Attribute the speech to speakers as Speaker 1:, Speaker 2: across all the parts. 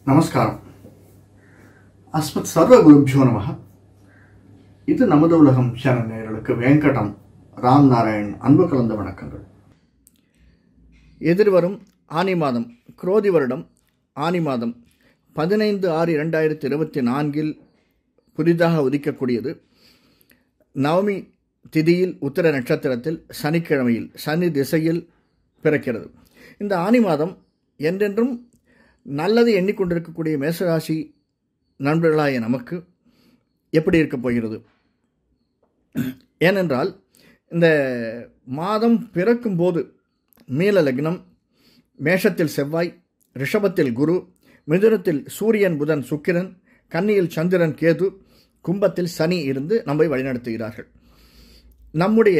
Speaker 1: நமஸ்காரம். அஸ்மத் சர்வ குருபியோ நமஹ. இது நமது உலகம் சேனல் நேயர்களுக்கு வெங்கடம் ராம் நாராயண் அன்பு கலந்த வணக்கங்கள். எதிர்வரும் ஆனி மாதம், குரோதி வருடம் ஆனி மாதம் 15/6/2024 புதிதாக உதிக்கக்கூடியது. நவமி திதியில் உத்தர நட்சத்திரத்தில் சனிக்கிழமையில் சனி திசையில் பிறக்கிறது. இந்த ஆனி மாதம் என்றென்றும் நல்லது எண்ணிக்கொண்டிருக்கக்கூடிய மேசராசி நண்பர்களாய நமக்கு எப்படி இருக்கப் போகிறது? ஏனென்றால் இந்த மாதம் பிறக்கும் போது மீன லக்னம், மேஷத்தில் செவ்வாய், ரிஷபத்தில் குரு, மிதுனத்தில் சூரியன் புதன் சுக்கிரன், கன்னியில் சந்திரன் கேது, கும்பத்தில் சனி இருந்து நம்மை வழிநடத்துகிறார்கள். நம்முடைய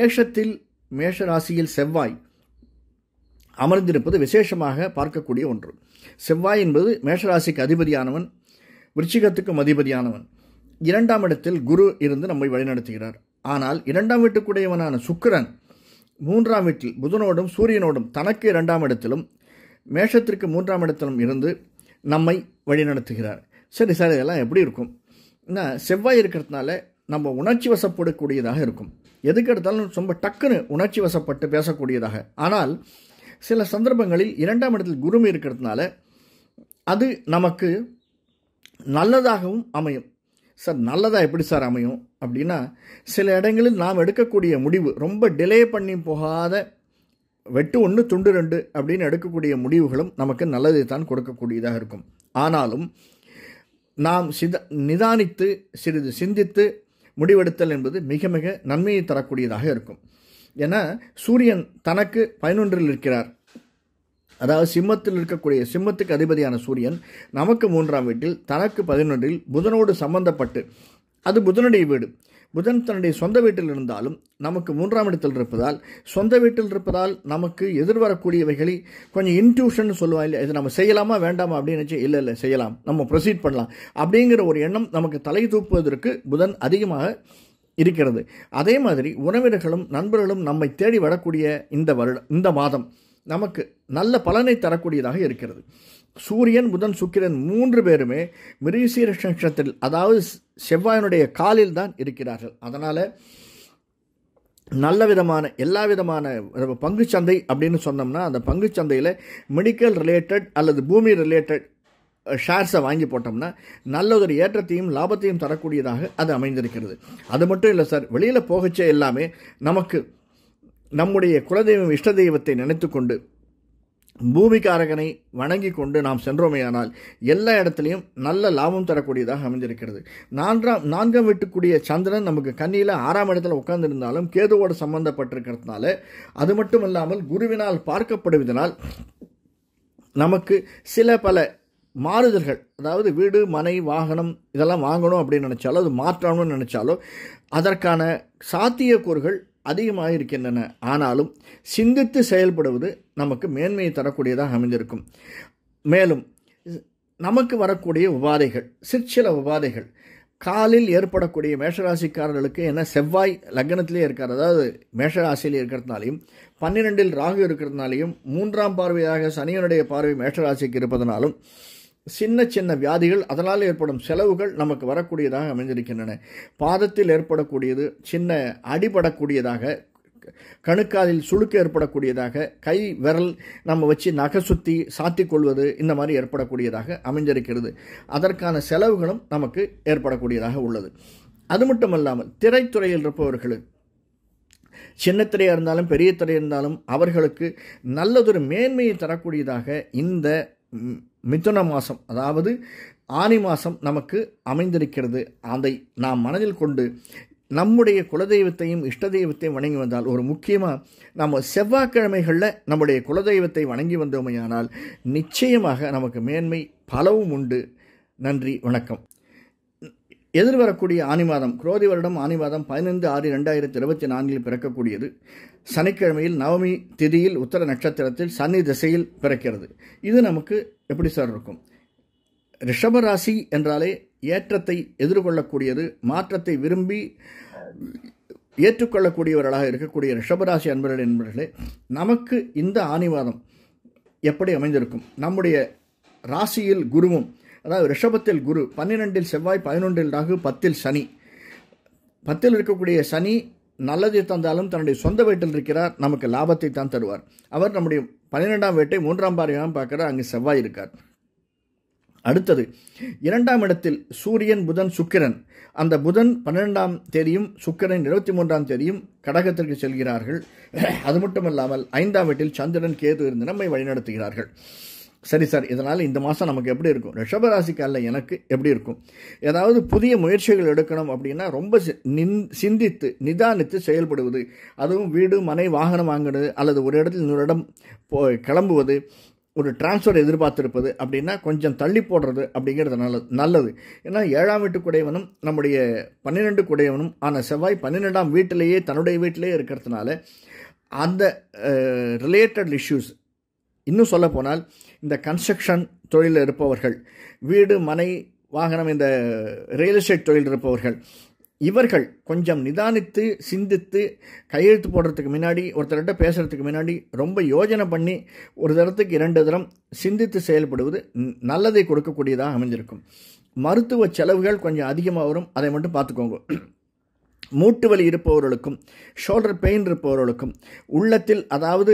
Speaker 1: மேஷராசியில் செவ்வாய் அமர்ந்திருப்பது விசேஷமாக பார்க்கக்கூடிய ஒன்று. செவ்வாய் என்பது மேஷராசிக்கு அதிபதியானவன், விருச்சிகத்துக்கும் அதிபதியானவன். 2ஆம் இடத்தில் குரு இருந்து நம்மை வழிநடத்துகிறார். ஆனால் 2ஆம் வீட்டுக்குடையவனான சுக்கிரன் 3ஆம் வீட்டில் புதனோடும் சூரியனோடும் தனக்கு 2ஆம் இடத்திலும் மேஷத்திற்கு 3ஆம் இடத்திலும் இருந்து நம்மை வழிநடத்துகிறார். சரி சார், இதெல்லாம் எப்படி இருக்கும்? செவ்வாய் இருக்கிறதுனால நம்ம உணர்ச்சி வசப்படக்கூடியதாக இருக்கும். எதுக்கு எடுத்தாலும் ரொம்ப டக்குன்னு உணர்ச்சி வசப்பட்டு பேசக்கூடியதாக. ஆனால் சில சந்தர்ப்பங்களில் 2ஆம் இடத்தில் குரு இருக்கிறதுனால அது நமக்கு நல்லதாகவும் அமையும். சார், நல்லதாக எப்படி சார் அமையும் அப்படின்னா, சில இடங்களில் நாம் எடுக்கக்கூடிய முடிவு ரொம்ப டிலே பண்ணி போகாத வெட்டு 1 துண்டு 2 அப்படின்னு எடுக்கக்கூடிய முடிவுகளும் நமக்கு நல்லதை தான் கொடுக்கக்கூடியதாக இருக்கும். ஆனாலும் நாம் நிதானித்து சிறிது சிந்தித்து முடிவெடுத்தல் என்பது மிக மிக நன்மையை தரக்கூடியதாக இருக்கும். ஏன்னா சூரியன் தனக்கு 11 இருக்கிறார். அதாவது சிம்மத்தில் இருக்கக்கூடிய சிம்மத்துக்கு அதிபதியான சூரியன் நமக்கு 3ஆம் வீட்டில் தனக்கு 11 புதனோடு சம்பந்தப்பட்டு, அது புதனுடைய வீடு. புதன் தன்னுடைய சொந்த வீட்டில் இருந்தாலும் நமக்கு 3ஆம் இடத்தில் இருப்பதால், சொந்த வீட்டில் இருப்பதால் நமக்கு எதிர்வரக்கூடியவைகளை கொஞ்சம் இன்ட்யூஷன் சொல்லுவாங்க இல்லையா, இது நம்ம செய்யலாமா வேண்டாமா அப்படின்னு நினச்சி இல்லை செய்யலாம், நம்ம ப்ரொசீட் பண்ணலாம் அப்படிங்கிற ஒரு எண்ணம் நமக்கு தலை தூக்குவதற்கு புதன் அதிகமாக இருக்கிறது. அதே மாதிரி உறவினர்களும் நண்பர்களும் நம்மை தேடி வரக்கூடிய இந்த மாதம் நமக்கு நல்ல பலனை தரக்கூடியதாக இருக்கிறது. சூரியன் புதன் சுக்கிரன் 3 பேருமே மிருகசீரிஷ நட்சத்திரத்தில், அதாவது செவ்வாயினுடைய காலில் தான் இருக்கிறார்கள். அதனால் நல்ல விதமான எல்லா விதமான பங்குச்சந்தை அப்படின்னு சொன்னோம்னா, அந்த பங்குச்சந்தையில் மெடிக்கல் ரிலேட்டட் அல்லது பூமி ரிலேட்டட் ஷேர்ஸை வாங்கி போட்டோம்னா நல்லதொரு ஏற்றத்தையும் லாபத்தையும் தரக்கூடியதாக அது அமைந்திருக்கிறது. அது மட்டும் இல்லை சார், வெளியில் போகச்சே எல்லாமே நமக்கு நம்முடைய குலதெய்வம் இஷ்ட தெய்வத்தை நினைத்து கொண்டு பூமிக்காரகனை வணங்கி கொண்டு நாம் சென்றோமேயானால் எல்லா இடத்துலையும் நல்ல லாபம் தரக்கூடியதாக அமைந்திருக்கிறது. 4ஆம் வீட்டுக்குரிய சந்திரன் நமக்கு கன்னியில் 6ஆம் இடத்துல உட்கார்ந்திருந்தாலும் கேதுவோடு சம்பந்தப்பட்டிருக்கிறதுனால, அது மட்டும் இல்லாமல் குருவினால் பார்க்கப்படுவதனால் நமக்கு சில பல மாறுதல்கள், அதாவது வீடு மனை வாகனம் இதெல்லாம் வாங்கணும் அப்படின்னு நினச்சாலோ, அது மாற்றணும்னு நினச்சாலோ அதற்கான சாத்தியக்கூறுகள் அதிகமாக இருக்கின்றன. ஆனாலும் சிந்தித்து செயல்படுவது நமக்கு மேன்மையை தரக்கூடியதாக அமைந்திருக்கும். மேலும் நமக்கு வரக்கூடிய உபாதைகள், சிற்சில உபாதைகள் காலில் ஏற்படக்கூடிய மேஷராசிக்காரர்களுக்கு, என்ன செவ்வாய் லக்னத்திலே இருக்கார், அதாவது மேஷராசியில் இருக்கிறதுனாலையும் 12இல் ராகு இருக்கிறதுனாலையும் 3ஆம் பார்வையாக சனியனுடைய பார்வை மேஷராசிக்கு இருப்பதனாலும் சின்ன சின்ன வியாதிகள், அதனால் ஏற்படும் செலவுகள் நமக்கு வரக்கூடியதாக அமைந்திருக்கின்றன. பாதத்தில் ஏற்படக்கூடியது, சின்ன அடிபடக்கூடியதாக, கணுக்காலில் சுளுக்கு ஏற்படக்கூடியதாக, கை விரல் நம்ம வச்சு நகை சுற்றி சாத்திக்கொள்வது, இந்த மாதிரி ஏற்படக்கூடியதாக அமைந்திருக்கிறது. அதற்கான செலவுகளும் நமக்கு ஏற்படக்கூடியதாக உள்ளது. அது மட்டுமல்லாமல் திரைத்துறையில் இருப்பவர்களுக்கு, சின்ன திரையாக இருந்தாலும் பெரிய திரையாக இருந்தாலும் அவர்களுக்கு நல்லதொரு மேன்மையை தரக்கூடியதாக இந்த மிதுன மாதம், அதாவது ஆனி மாதம் நமக்கு அமைந்திருக்கிறது. அதை நாம் மனதில் கொண்டு நம்முடைய குலதெய்வத்தையும் இஷ்ட தெய்வத்தையும் வணங்கி வந்தால், ஒரு முக்கியமாக நம்ம செவ்வாய்க்கிழமைகளில் நம்முடைய குலதெய்வத்தை வணங்கி வந்தோமையானால் நிச்சயமாக நமக்கு மேன்மை பலவும் உண்டு. நன்றி, வணக்கம். எதிர்வரக்கூடிய ஆனி மாதம், குரோதி வருடம் ஆனி மாதம் 15/6/2024 பிறக்கக்கூடியது. சனிக்கிழமையில் நவமி திதியில் உத்தர நட்சத்திரத்தில் சனி திசையில் பிறக்கிறது. இது நமக்கு எப்படி சார் இருக்கும்? ரிஷபராசி என்றாலே ஏற்றத்தை எதிர்கொள்ளக்கூடியது, மாற்றத்தை விரும்பி ஏற்றுக்கொள்ளக்கூடியவர்களாக இருக்கக்கூடிய ரிஷபராசி என்பவர்களே, நமக்கு இந்த ஆனி மாதம் எப்படி அமைந்திருக்கும்? நம்முடைய ராசியில் குருவும், அதாவது ரிஷபத்தில் குரு, 12இல் செவ்வாய், 11இல் ராகு, 10இல் சனி. 10இல் இருக்கக்கூடிய சனி நல்லதை தந்தாலும் தன்னுடைய சொந்த வீட்டில் இருக்கிறார், நமக்கு லாபத்தை தான் தருவார். அவர் நம்முடைய 12ஆம் வீட்டை 3ஆம் பார்வையாக பார்க்கிறார், அங்கு செவ்வாய் இருக்கார். அடுத்தது 2ஆம் இடத்தில் சூரியன், புதன், சுக்கிரன். அந்த புதன் 12ஆம் தேதியும் சுக்கிரன் 23ஆம் தேதியும் கடகத்திற்கு செல்கிறார்கள். அது மட்டுமல்லாமல் 5ஆம் வீட்டில் சந்திரன், கேது இருந்து நம்மை வழிநடத்துகிறார்கள். சரி சார், இதனால் இந்த மாதம் நமக்கு எப்படி இருக்கும்? ரிஷபராசிக்காலில் எனக்கு எப்படி இருக்கும்? ஏதாவது புதிய முயற்சிகள் எடுக்கணும் அப்படின்னா ரொம்ப சிந்தித்து நிதானித்து செயல்படுவது, அதுவும் வீடு, மனை, வாகனம் வாங்குறது, அல்லது ஒரு இடத்தில் இன்னொரு இடம் கிளம்புவது, ஒரு டிரான்ஸ்ஃபர் எதிர்பார்த்திருப்பது அப்படின்னா கொஞ்சம் தள்ளி போடுறது அப்படிங்கிறது நல்லது. ஏன்னா 7ஆம் வீட்டு குடையவனும் நம்முடைய 12 குடையவனும் ஆன செவ்வாய் 12ஆம் வீட்டிலேயே தன்னுடைய வீட்டிலேயே இருக்கிறதுனால அந்த ரிலேட்டட் இஷ்யூஸ், இன்னும் சொல்ல போனால் இந்த கன்ஸ்ட்ரக்ஷன் தொழிலில் இருப்பவர்கள், வீடு, மனை, வாகனம், இந்த ரியல் எஸ்டேட் தொழில் இருப்பவர்கள், இவர்கள் கொஞ்சம் நிதானித்து சிந்தித்து கையெழுத்து போடுறதுக்கு முன்னாடி, ஒருத்தர்கிட்ட பேசுகிறதுக்கு முன்னாடி ரொம்ப யோஜனை பண்ணி ஒரு தரத்துக்கு 2 தரம் சிந்தித்து செயல்படுவது நல்லதை கொடுக்கக்கூடியதாக அமைஞ்சிருக்கும். மருத்துவ செலவுகள் கொஞ்சம் அதிகமாக வரும், அதை மட்டும் பார்த்துக்கோங்க. மூட்டு வலி இருப்பவர்களுக்கும், ஷோல்டர் பெயின் இருப்பவர்களுக்கும், உள்ளத்தில் அதாவது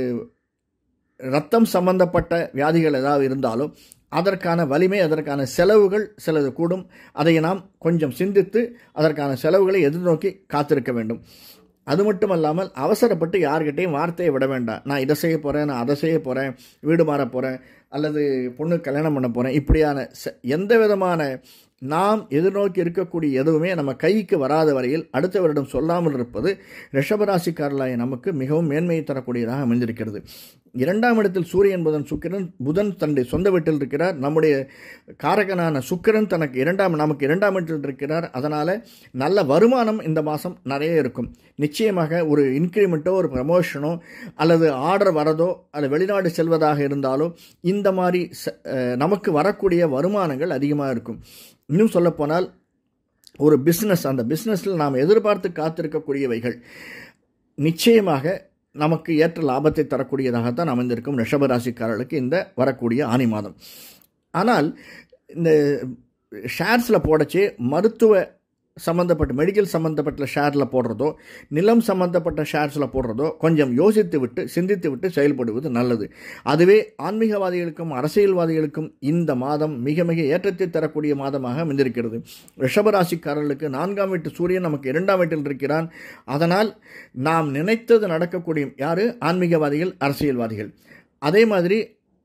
Speaker 1: இரத்தம் சம்பந்தப்பட்ட வியாதிகள் ஏதாவது இருந்தாலும் அதற்கான வலிமை, அதற்கான செலவுகள் சிலது கூடும். அதை நாம் கொஞ்சம் சிந்தித்து அதற்கான செலவுகளை எதிர்நோக்கி காத்திருக்க வேண்டும். அது மட்டுமல்லாமல் அவசரப்பட்டு யார்கிட்டையும் வார்த்தையை விட வேண்டாம். நான் இதை செய்ய போகிறேன், நான் அதை செய்ய போகிறேன், வீடு மாற போகிறேன், அல்லது பொண்ணு கல்யாணம் பண்ண போகிறேன், இப்படியான எந்த விதமான நாம் எதிர்நோக்கி இருக்கக்கூடிய எதுவுமே நம்ம கைக்கு வராத வரையில் அடுத்த வருடம் சொல்லாமல் இருப்பது ரிஷபராசிக்காரர்களாய நமக்கு மிகவும் மேன்மையை தரக்கூடியதாக அமைந்திருக்கிறது. 2ஆம் இடத்தில் சூரியன், புதன், சுக்கிரன். புதன் தன்னுடைய சொந்த வீட்டில் இருக்கிறார். நம்முடைய காரகனான சுக்கிரன் நமக்கு 2ஆம் வீட்டில் இருக்கிறார். அதனால் நல்ல வருமானம் இந்த மாதம் நிறைய இருக்கும். நிச்சயமாக ஒரு இன்க்ரிமெண்ட்டோ, ஒரு ப்ரமோஷனோ, அல்லது ஆர்டர் வரதோ, அல்லது வெளிநாடு செல்வதாக இருந்தாலோ இந்த மாதிரி நமக்கு வரக்கூடிய வருமானங்கள் அதிகமாக இருக்கும். இன்னும் சொல்லப்போனால் ஒரு பிஸ்னஸ், அந்த பிஸ்னஸில் நாம் எதிர்பார்த்து காத்திருக்கக்கூடியவைகள் நிச்சயமாக நமக்கு ஏற்ற லாபத்தை தரக்கூடியதாகத்தான் அமைந்திருக்கும் ரிஷபராசிக்காரர்களுக்கு இந்த வரக்கூடிய ஆனி மாதம். ஆனால் இந்த ஷேர்ஸில் போடச்சே மருத்துவ சம்மந்தப்பட்ட, மெடிக்கல் சம்மந்தப்பட்ட ஷேரில் போடுறதோ, நிலம் சம்மந்தப்பட்ட ஷேர்ஸில் போடுறதோ கொஞ்சம் யோசித்து விட்டு சிந்தித்து விட்டு செயல்படுவது நல்லது. அதுவே ஆன்மீகவாதிகளுக்கும் அரசியல்வாதிகளுக்கும் இந்த மாதம் மிக மிக ஏற்றத்தை தரக்கூடிய மாதமாக அமைந்திருக்கிறது. ரிஷபராசிக்காரர்களுக்கு 4ஆம் வீட்டு சூரியன் நமக்கு 2ஆம் வீட்டில் இருக்கிறான். அதனால் நாம் நினைத்தது நடக்கக்கூடிய யார்? ஆன்மீகவாதிகள், அரசியல்வாதிகள். அதே மாதிரி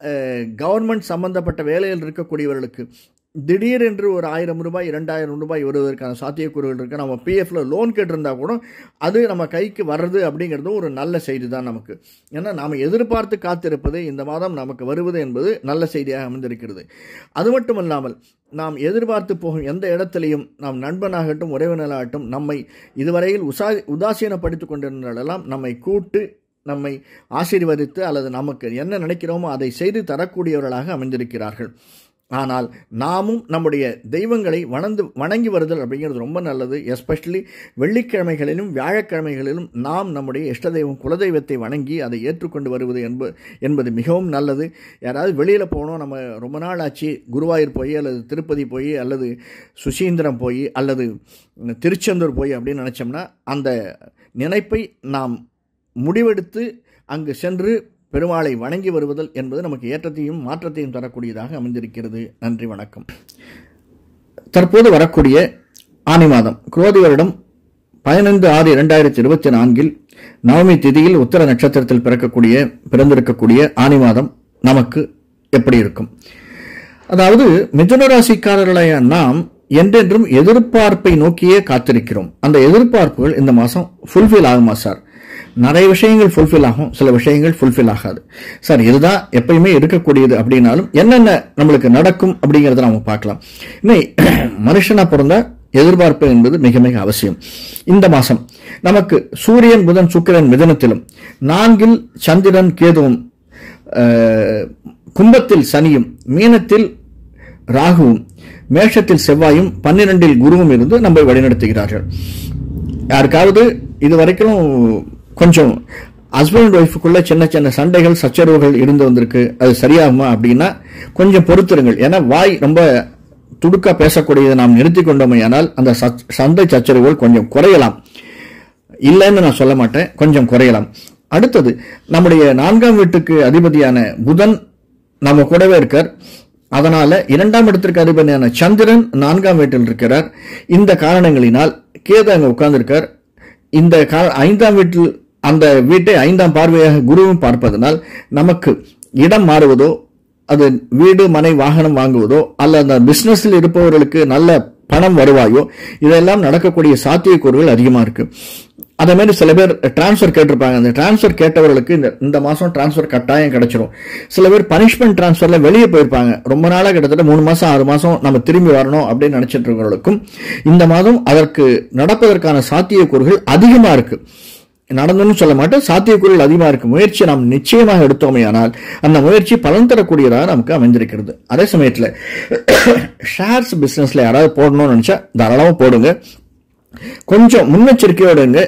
Speaker 1: கவர்மெண்ட் சம்பந்தப்பட்ட வேலையில் இருக்கக்கூடியவர்களுக்கு திடீரென்று ஒரு 1000 ரூபாய் 2000 ரூபாய் வருவதற்கான சாத்தியக்கூறுகள் இருக்குது. நம்ம பிஎஃப்ல லோன் கேட்டிருந்தா கூட அது நம்ம கைக்கு வர்றது அப்படிங்கிறதும் ஒரு நல்ல செய்தி தான் நமக்கு. ஏன்னா நாம் எதிர்பார்த்து காத்திருப்பது இந்த மாதம் நமக்கு வருவது என்பது நல்ல செய்தியாக அமைந்திருக்கிறது. அது மட்டுமல்லாமல் நாம் எதிர்பார்த்து போகும் எந்த இடத்திலையும் நாம் நண்பனாகட்டும் உறவினராகட்டும் நம்மை இதுவரையில் உதாசீனப்படுத்திக் கொண்டிருந்தாலெல்லாம் நம்மை கூட்டு, நம்மை ஆசீர்வதித்து, அல்லது நமக்கு என்ன நினைக்கிறோமோ அதை செய்து தரக்கூடியவர்களாக அமைந்திருக்கிறார்கள். ஆனால் நாமும் நம்முடைய தெய்வங்களை வணங்கி வருதல் அப்படிங்கிறது ரொம்ப நல்லது. எஸ்பெஷலி வெள்ளிக்கிழமைகளிலும் வியாழக்கிழமைகளிலும் நாம் நம்முடைய இஷ்ட தெய்வம், குலதெய்வத்தை வணங்கி அதை ஏற்றுக்கொண்டு வருவது என்பது மிகவும் நல்லது. யாராவது வெளியில் போகணும், நம்ம ரொம்ப நாள் ஆச்சு, குருவாயூர் போய் அல்லது திருப்பதி போய் அல்லது சுசீந்திரம் போய் அல்லது திருச்செந்தூர் போய் அப்படின்னு நினச்சோம்னா அந்த நினைப்பை நாம் முடிவெடுத்து அங்கு சென்று பெருமாளை வணங்கி வருவதல் என்பது நமக்கு ஏற்றத்தையும் மாற்றத்தையும் தரக்கூடியதாக அமைந்திருக்கிறது. நன்றி, வணக்கம். தற்போது வரக்கூடிய ஆனி மாதம் குரோதி வருடம் 15/6/2024 நவமி திதியில் உத்தர நட்சத்திரத்தில் பிறந்திருக்கக்கூடிய ஆனி மாதம் நமக்கு எப்படி இருக்கும்? அதாவது மிதுன ராசிக்காரர்களாய நாம் என்றென்றும் எதிர்பார்ப்பை நோக்கியே காத்திருக்கிறோம். அந்த எதிர்பார்ப்புகள் இந்த மாதம் ஃபுல்ஃபில் ஆகுமா சார்? நிறைய விஷயங்கள் ஃபுல்ஃபில் ஆகும், சில விஷயங்கள் ஃபுல்ஃபில் ஆகாது. சார் இதுதான் எப்பயுமே இருக்கக்கூடியது அப்படின்னாலும் என்னென்ன நம்மளுக்கு நடக்கும் அப்படிங்கிறத நம்ம பார்க்கலாம். மனுஷனா பிறந்தா எதிர்பார்ப்பு என்பது மிக மிக அவசியம். இந்த மாதம் நமக்கு சூரியன், புதன், சுக்கிரன் மிதுனத்திலும், 4இல் சந்திரன், கேதுவும், கும்பத்தில் சனியும், மீனத்தில் ராகுவும், மேஷத்தில் செவ்வாயும், 12இல் குருவும் இருந்து நம்மை வழிநடத்துகிறார்கள். யாருக்காவது இது வரைக்கும் கொஞ்சம் ஹஸ்பண்ட் அண்ட் ஒய்ஃபுக்குள்ள சின்ன சின்ன சண்டைகள் சச்சரவுகள் இருந்து வந்திருக்கு, அது சரியாகுமா அப்படின்னா கொஞ்சம் பொறுத்திருங்கள். ஏன்னா வாய் ரொம்ப துடுக்கா பேசக்கூடியதை நாம் நிறுத்தி கொண்டோமே ஆனால் அந்த சண்டை சச்சரவுகள் கொஞ்சம் குறையலாம். இல்லைன்னு நான் சொல்ல மாட்டேன், கொஞ்சம் குறையலாம். அடுத்தது, நம்முடைய 4ஆம் வீட்டுக்கு அதிபதியான புதன் நம்ம கூடவே இருக்கார். அதனால 2ஆம் இடத்திற்கு அதிபதியான சந்திரன் 4ஆம் வீட்டில் இருக்கிறார். இந்த காரணங்களினால் கேது அங்க உட்கார்ந்திருக்கார். இந்த 5ஆம் வீட்டில் அந்த வீட்டை 5ஆம் பார்வையாக குருவும் பார்ப்பதனால் நமக்கு இடம் மாறுவதோ, அது வீடு மனை வாகனம் வாங்குவதோ, அல்ல அந்த பிசினஸில் இருப்பவர்களுக்கு நல்ல பணம் வருவாயோ, இதெல்லாம் நடக்கக்கூடிய சாத்தியக்கூறுகள் அதிகமா இருக்கு. அதே மாதிரி சில பேர் டிரான்ஸ்பர் கேட்டிருப்பாங்க. அந்த டிரான்ஸ்பர் கேட்டவர்களுக்கு இந்த மாசம் டிரான்ஸ்பர் கட்டாயம் கிடைச்சிரும். சில பேர் பனிஷ்மெண்ட் டிரான்ஸ்பர்ல வெளியே போயிருப்பாங்க. ரொம்ப நாளா கிட்டத்தட்ட 3 மாசம் 6 மாசம் நம்ம திரும்பி வரணும் அப்படின்னு நினைச்சிட்டு இருக்கிறவர்களுக்கும் இந்த மாதம் அதற்கு நடப்பதற்கான சாத்தியக்கூறுகள் அதிகமா இருக்கு. நடந்துன்னு சொல்ல மாட்டேன், சாத்தியக்கூறுகள் அதிகமா இருக்கு. முயற்சி நாம் நிச்சயமாக எடுத்தோமே ஆனால் அந்த முயற்சி பலன் தரக்கூடியதாக நமக்கு அமைந்திருக்கிறது. அதே சமயத்துல ஷேர்ஸ் பிசினஸ்ல யாராவது போடணும்னு நினைச்சா தாராளமா போடுங்க. கொஞ்சம் முன்னெச்சரிக்கையோடுங்க.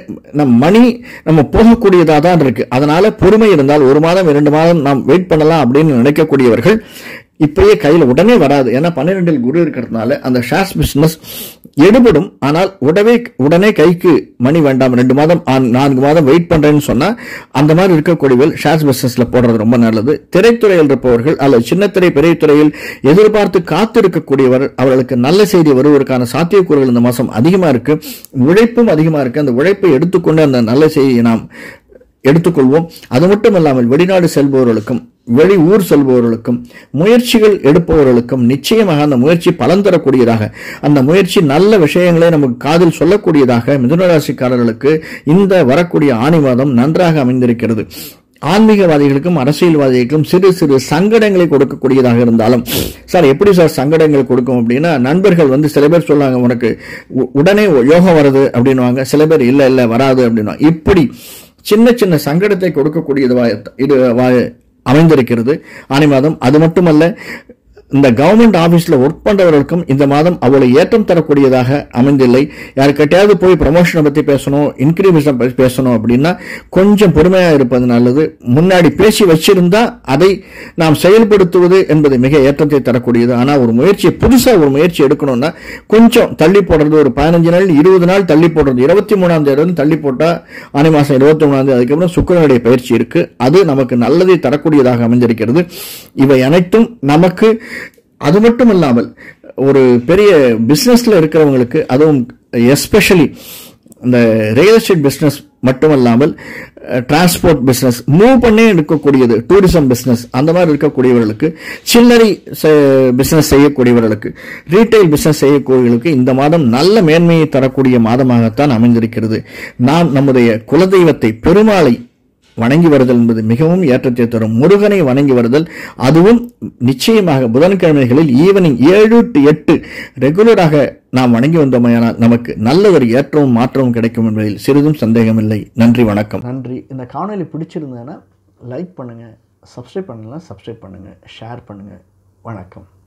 Speaker 1: நம்ம போகக்கூடியதா தான் இருக்கு. அதனால பொறுமை இருந்தால் 1 மாதம் 2 மாதம் நாம் வெயிட் பண்ணலாம் அப்படின்னு நினைக்கக்கூடியவர்கள் இப்பயே கையில் உடனே வராது. ஏன்னா 12 குரு இருக்கிறதுனால அந்த ஷேர்ஸ் பிசினஸ் எடுபடும். ஆனால் உடனே கைக்கு மணி வேண்டாம். 2 மாதம் 4 மாதம் வெயிட் பண்றேன்னு சொன்னா அந்த மாதிரி இருக்கக்கூடியவர்கள் ஷேர்ஸ் பிசினஸ்ல போடுறது ரொம்ப நல்லது. திரைத்துறையில் இருப்பவர்கள் அல்லது சின்னத்திரை பெரிய துறையில் எதிர்பார்த்து காத்து இருக்கக்கூடியவர், அவர்களுக்கு நல்ல செய்தி வருவதற்கான சாத்தியக்கூறுகள் இந்த மாசம் அதிகமா இருக்கு. உழைப்பும் அதிகமா இருக்கு. அந்த உழைப்பை எடுத்துக்கொண்டு அந்த நல்ல செய்தியை நாம் எடுத்துக்கொள்வோம். அது மட்டும் இல்லாமல் வெளிநாடு செல்பவர்களுக்கும் வெளி ஊர் செல்பவர்களுக்கும் முயற்சிகள் எடுப்பவர்களுக்கும் நிச்சயமாக அந்த முயற்சி பலன் தரக்கூடியதாக, அந்த முயற்சி நல்ல விஷயங்களை நமக்கு காதில் சொல்லக்கூடியதாக மிதுன ராசிக்காரர்களுக்கு இந்த வரக்கூடிய ஆனி மாதம் நன்றாக அமைந்திருக்கிறது. ஆன்மீகவாதிகளுக்கும் அரசியல்வாதிகளுக்கும் சிறு சிறு சங்கடங்களை கொடுக்கக்கூடியதாக இருந்தாலும், சார் எப்படி சார் சங்கடங்கள் கொடுக்கும் அப்படின்னா, நண்பர்கள் சில பேர் சொல்லுவாங்க உனக்கு உடனே யோகம் வருது அப்படின்னுவாங்க. சில பேர் இல்ல வராது அப்படின்னா, இப்படி சின்ன சின்ன சங்கடத்தை கொடுக்கக்கூடியது இது அமைந்திருக்கிறது ஆனி மாதம். அது மட்டுமல்ல, இந்த கவர்மெண்ட் ஆபீஸ்ல ஒர்க் பண்றவர்களுக்கும் இந்த மாதம் அவ்வளவு ஏற்றம் தரக்கூடியதாக அமைந்தில்லை. யாருக்கிட்டையாவது போய் ப்ரமோஷனை பத்தி பேசணும், இன்கிரிமென்ட் பத்தி பேசணும் அப்படின்னா கொஞ்சம் பொறுமையா இருப்பது நல்லது. முன்னாடி பேசி வச்சிருந்தா அதை நாம் செயல்படுத்துவது என்பது மிக ஏற்றத்தை தரக்கூடியது. ஆனா புதுசா ஒரு முயற்சி எடுக்கணும்னா கொஞ்சம் தள்ளி போடுறது, ஒரு 15 நாள் 20 நாள் தள்ளி போடுறது. 23ஆம் தேதி தள்ளி போட்டா ஆனி மாசம் 23ஆம் தேதி, அதுக்கப்புறம் சுக்கிரனுடைய பயிற்சி இருக்கு. அது நமக்கு நல்லதை தரக்கூடியதாக அமைந்திருக்கிறது. இவை அனைத்தும் நமக்கு, அது மட்டும் இல்லாமல் ஒரு பெரிய பிசினஸ்ல இருக்கிறவங்களுக்கு, அதுவும் எஸ்பெஷலி இந்த ரியல் எஸ்டேட் பிசினஸ் மட்டுமல்லாமல் டிரான்ஸ்போர்ட் பிசினஸ், மூவ் பண்ணே இருக்கக்கூடியது, டூரிசம் பிசினஸ், அந்த மாதிரி இருக்கக்கூடியவர்களுக்கு, சில்லறை பிசினஸ் செய்யக்கூடியவர்களுக்கு, ரீட்டைல் பிசினஸ் செய்யக்கூடியவர்களுக்கு இந்த மாதம் நல்ல மேன்மையை தரக்கூடிய மாதமாகத்தான் அமைந்திருக்கிறது. நாம் நம்முடைய குலதெய்வத்தை பெருமாளை வணங்கி வருதல் என்பது மிகவும் ஏற்றத்தை தரும். முருகனை வணங்கி வருதல், அதுவும் நிச்சயமாக புதன்கிழமைகளில் ஈவினிங் 7 to 8 ரெகுலராக நாம் வணங்கி வந்தோமையானால் நமக்கு நல்ல ஒரு ஏற்றமும் மாற்றமும் கிடைக்கும் என்பதில் சிறிதும் சந்தேகமில்லை. நன்றி, வணக்கம்.
Speaker 2: நன்றி. இந்த காணொலி பிடிச்சிருந்தேன்னா லைக் பண்ணுங்க, சப்ஸ்கிரைப் பண்ணுங்க, ஷேர் பண்ணுங்க. வணக்கம்.